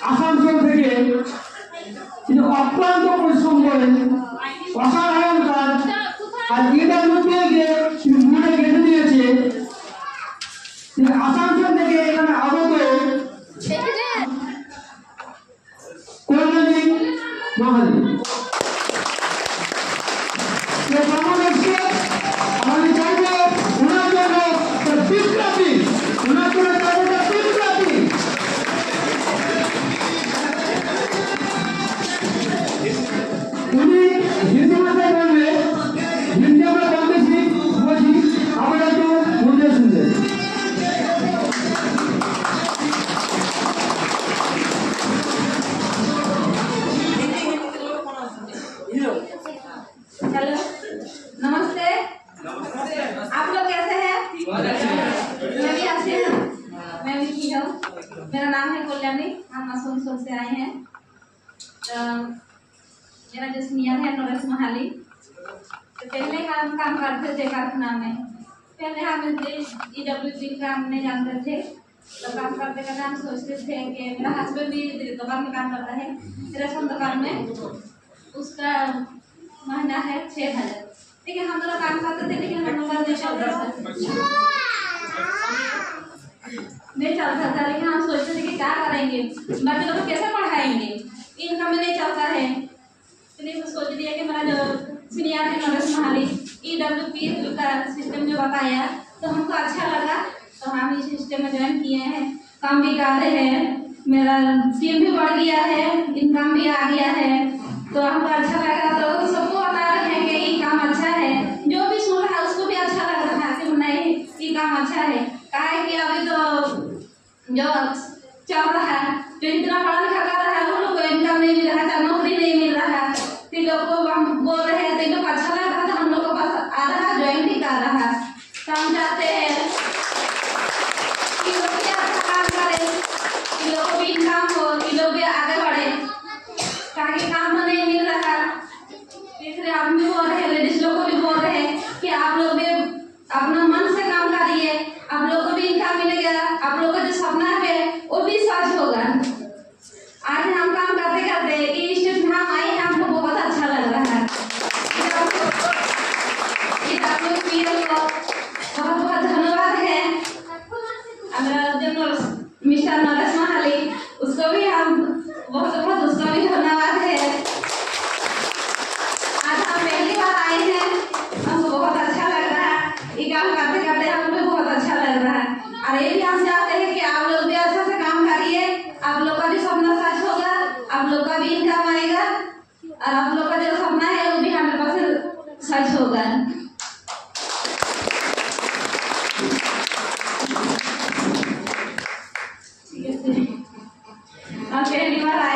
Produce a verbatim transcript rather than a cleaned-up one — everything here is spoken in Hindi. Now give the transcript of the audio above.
আসানসোল থেকে তিনি অক্লান্ত পরিশ্রম করেন, অসাধারণ কাজ। আর ইডব্লিউপিএলকে তিনি মনে গেঁথে দিয়েছে। তিনি আসানসোল থেকে এখানে আগত কল্যাণী মহালি আমি চাইবো ওনার জন্য বিপ্লবী, ওনার জন্য চাইবো বিপ্লবী। উনি হিন্দি ভাষায় বলবে, হিন্দি আমরা বলতেছি বলছি, আমরা একটু বুঝে শুনতে। हेलो, नमस्ते। आप लोग कैसे हैं? मैं भी अच्छी हूँ। मैं भी ठीक हूँ। मेरा नाम है कल्याणी, हम आसनसोल से आए हैं। तो मेरा जो सीनियर है नरेश महाली, तो पहले हम काम करते थे कारखाना में। पहले हम ईडब्ल्यूपी का काम नहीं जानते थे, तो काम करते करते हम सोचते थे कि मेरा हस्बैंड भी दुकान में काम करता है, रेशम दुकान में। उसका महीना है छह हजार। ठीक है, हम लोग काम करते थे, लेकिन हम लोग का नहीं चलता था नहीं चलता था लेकिन हम सोचते थे कि क्या करेंगे, बच्चे लोग को कैसे पढ़ाएंगे, इनकम में नहीं चलता है। इसलिए तो सोच दिया कि मेरा जो सीनियर है नरेश महाली ईडब्ल्यूपी का सिस्टम जो बताया तो हमको अच्छा लगा, तो हम इस सिस्टम में ज्वाइन किए हैं। काम भी कर रहे हैं, मेरा टीम भी बढ़ गया है, इनकम भी आ गया है, तो हमको अच्छा लगा। तो सबको बता रहे हैं कि ये काम अच्छा है, जो भी सुन रहा है उसको भी अच्छा लग रहा है कि नहीं ये काम अच्छा है। कहा है कि अभी तो जो चल रहा है, जो इतना पढ़ा लिखा कर रहा है उन लोग को इनकम नहीं मिल रहा है, नौकरी नहीं मिल रहा है। तो लोग को हम बोल रहे हैं, तो लोग अच्छा लग रहा था, हम लोग को पास आ रहा है, ज्वाइन भी कर रहा है। तो हम चाहते हैं कि लोग भी अच्छा काम करें, कि लोग को भी इनकम हो, कि लोग भी आगे बढ़े। ताकि काम नहीं मिल रहा, इसलिए आप भी बोल रहे हैं, लेडीज लोग को भी बोल रहे हैं कि आप लोग भी अपना मन से काम करिए, आप लोग को भी इनकम मिलेगा, आप लोग का जो सपना है वो भी सच होगा। आज हम काम करते करते इस स्टेज में हम आए हैं, हमको बहुत अच्छा लग रहा है। बहुत बहुत धन्यवाद है हमारा जनरल मिस्टर नरेश महाली, उसको भी हम बहुत बहुत उसका भी धन्यवाद है। आज हम पहली बार आए हैं, हमको बहुत अच्छा लग रहा है, ये काम करते करते हमको भी बहुत अच्छा लग रहा है। और ये भी हम चाहते हैं कि आप लोग भी अच्छा से काम करिए, आप लोग का भी सपना सच होगा, आप लोग का भी इनकम आएगा, और आप लोग का जो सपना है वो भी हंड्रेड परसेंट सच होगा। पहली बार आए